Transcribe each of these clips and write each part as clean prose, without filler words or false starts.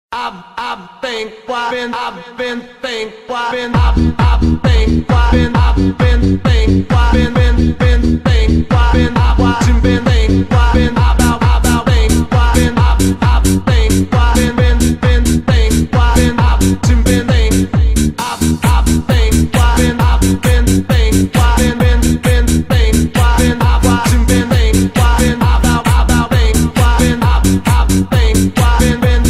I've been think, I've been think, I've been think, I've been think, I've been think, I've been think, I've been watching, been think, I've been about think, I've been think, I've been think, I've been watching, been think, I've think, I've been think, I've been think, I've been watching, been think, I've been about think, I've been think, I've been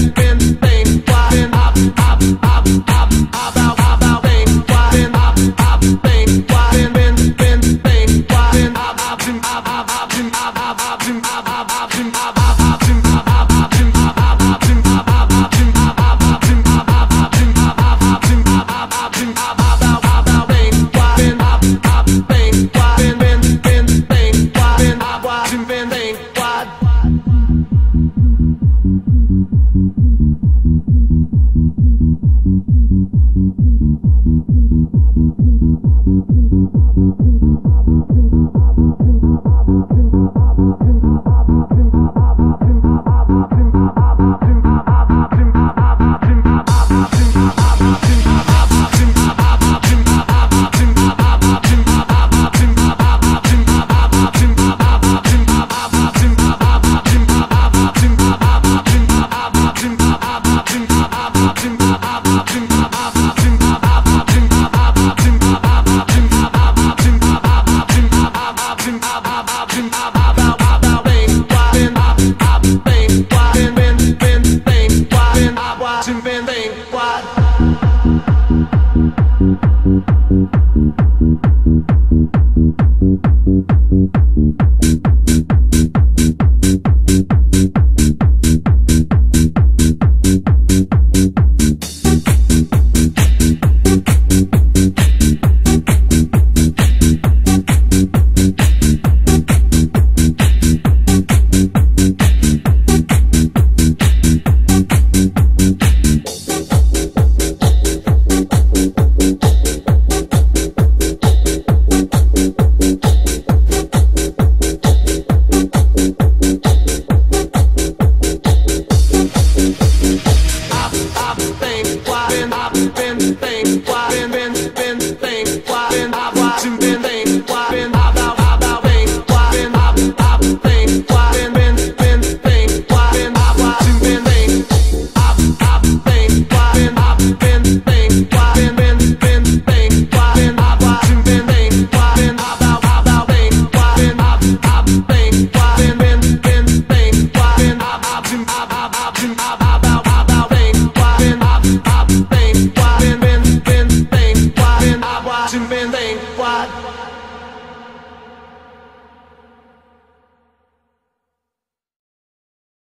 watching.